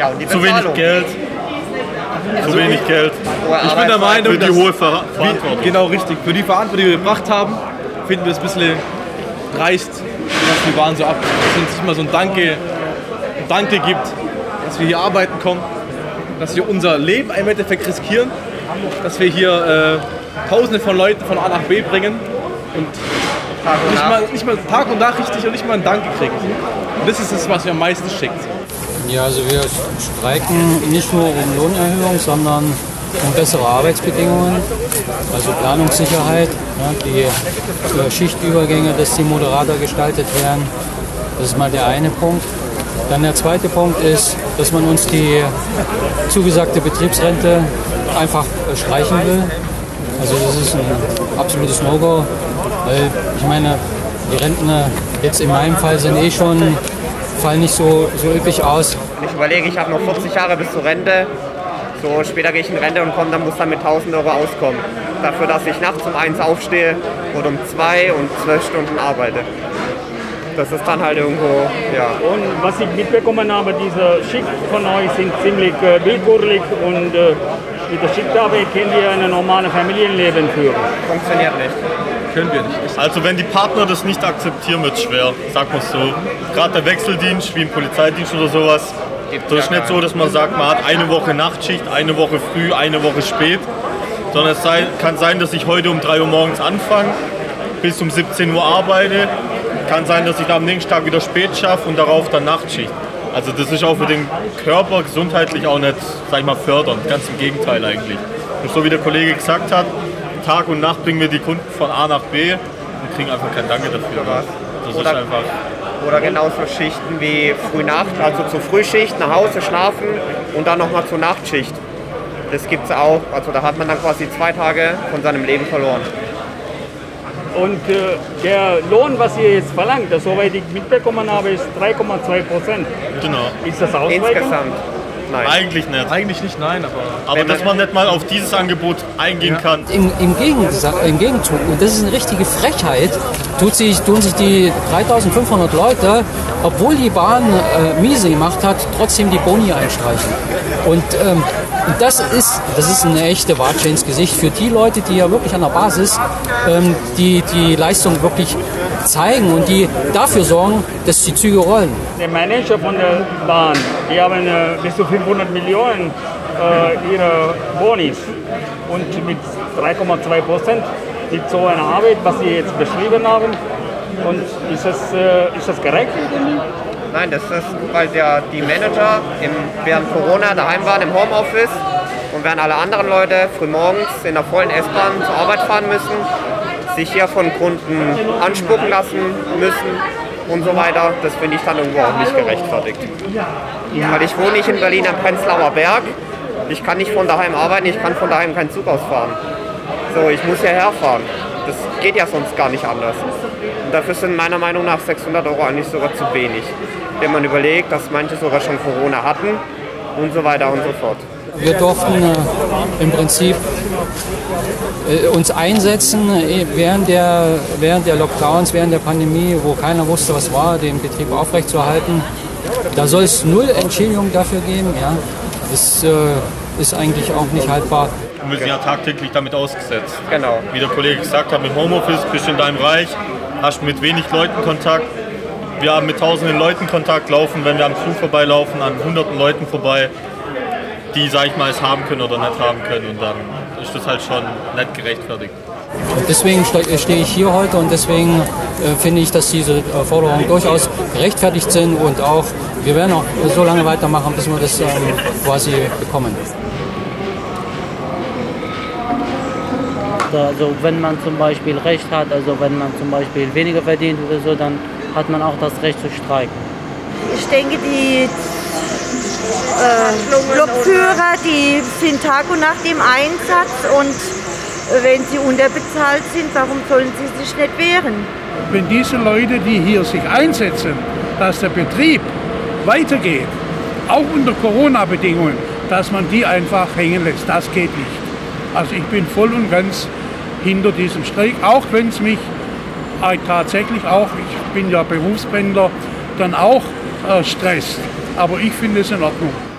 Ja, und die zu wenig Geld. Zu wenig Geld. Ich bin der Meinung, für die hohe Verantwortung. Genau richtig. Für die Verantwortung, die wir gebracht haben, finden wir es ein bisschen dreist, dass die Bahn so ab, dass es nicht mal so ein Danke gibt, dass wir hier arbeiten kommen, dass wir unser Leben im Endeffekt riskieren, dass wir hier Tausende von Leuten von A nach B bringen und nicht mal Tag und Nacht richtig und nicht mal ein Danke kriegen. Und das ist es, was mir am meisten schickt. Ja, also wir streiken nicht nur um Lohnerhöhung, sondern um bessere Arbeitsbedingungen, also Planungssicherheit, ja, die Schichtübergänge, dass die moderater gestaltet werden. Das ist mal der eine Punkt. Dann der zweite Punkt ist, dass man uns die zugesagte Betriebsrente einfach streichen will. Also das ist ein absolutes No-Go, weil ich meine, die Renten jetzt in meinem Fall sind fallen nicht so üppig aus. Ich überlege, ich habe noch 40 Jahre bis zur Rente. So, später gehe ich in Rente und muss dann mit 1.000 Euro auskommen. Dafür, dass ich nachts um 1 aufstehe und um 2 und 12 Stunden arbeite. Das ist dann halt irgendwo, ja. Und was ich mitbekommen habe, diese Schicht von euch sind ziemlich willkürlich und mit der Schichtarbeit könnt ihr ein normales Familienleben führen. Funktioniert nicht. Können wir nicht. Also wenn die Partner das nicht akzeptieren, wird es schwer, sagt man so. Gerade der Wechseldienst, wie im Polizeidienst oder sowas, das ist nicht so, dass man sagt, man hat eine Woche Nachtschicht, eine Woche früh, eine Woche spät. Sondern es kann sein, dass ich heute um 3 Uhr morgens anfange, bis um 17 Uhr arbeite. Kann sein, dass ich dann am nächsten Tag wieder spät schaffe und darauf dann Nachtschicht. Also das ist auch für den Körper gesundheitlich auch nicht, sag ich mal, fördernd. Ganz im Gegenteil eigentlich. Und so wie der Kollege gesagt hat, Tag und Nacht bringen wir die Kunden von A nach B und kriegen einfach kein Danke dafür. Das ist einfach. Oder genauso Schichten wie Frühnacht, also zur Frühschicht nach Hause schlafen und dann nochmal zur Nachtschicht. Das gibt es auch. Also da hat man dann quasi 2 Tage von seinem Leben verloren. Und der Lohn, was ihr jetzt verlangt, soweit ich mitbekommen habe, ist 3,2%. Genau. Ist das ausreichend? Insgesamt. Nein. Eigentlich nicht. Eigentlich nicht, nein, Aber dass man nicht mal auf dieses Angebot eingehen kann. Im Gegenzug, und das ist eine richtige Frechheit, tun sich die 3.500 Leute, obwohl die Bahn miese gemacht hat, trotzdem die Boni einstreichen. Und das ist eine echte Watsche ins Gesicht für die Leute, die ja wirklich an der Basis die Leistung wirklich zeigen und die dafür sorgen, dass die Züge rollen. Der Manager von der Bahn, die haben bis zu 500 Millionen ihre Bonis und mit 3,2% liegt so eine Arbeit, was Sie jetzt beschrieben haben. Und ist das gerecht? Nein, das ist, weil die Manager während Corona daheim waren im Homeoffice und während alle anderen Leute frühmorgens in der vollen S-Bahn zur Arbeit fahren müssen, sich hier von Kunden anspucken lassen müssen und so weiter. Das finde ich dann irgendwo auch nicht gerechtfertigt. Weil ich wohne nicht in Berlin am Prenzlauer Berg. Ich kann nicht von daheim arbeiten, ich kann von daheim keinen Zug ausfahren. So, ich muss hierher fahren. Das geht ja sonst gar nicht anders. Und dafür sind meiner Meinung nach 600 Euro eigentlich sogar zu wenig. Wenn man überlegt, dass manche sogar schon Corona hatten und so weiter und so fort. Wir durften im Prinzip uns einsetzen während der Lockdowns, während der Pandemie, wo keiner wusste, was war, den Betrieb aufrechtzuerhalten. Da soll es 0 Entschädigung dafür geben. Ja. Das ist eigentlich auch nicht haltbar. Wir sind ja tagtäglich damit ausgesetzt. Genau. Wie der Kollege gesagt hat, mit Homeoffice bist du in deinem Reich, hast mit wenig Leuten Kontakt. Wir haben mit tausenden Leuten Kontakt, laufen, wenn wir am Zug vorbeilaufen, an hunderten Leuten vorbei, die, sag ich mal, es haben können oder nicht haben können. Und dann ist das halt schon nicht gerechtfertigt. Und deswegen stehe ich hier heute und deswegen finde ich, dass diese Forderungen durchaus gerechtfertigt sind und auch, wir werden auch so lange weitermachen, bis wir das quasi bekommen. Also wenn man zum Beispiel Recht hat, also wenn man zum Beispiel weniger verdient oder so, dann hat man auch das Recht zu streiken. Ich denke, die Lokführer, die sind Tag und Nacht im Einsatz und wenn sie unterbezahlt sind, warum sollen sie sich nicht wehren? Wenn diese Leute, die hier sich einsetzen, dass der Betrieb weitergeht, auch unter Corona-Bedingungen, dass man die einfach hängen lässt, das geht nicht. Also ich bin voll und ganz hinter diesem Streik, auch wenn es mich tatsächlich auch, ich bin ja Berufspendler, dann auch stresst. Aber ich finde es in Ordnung.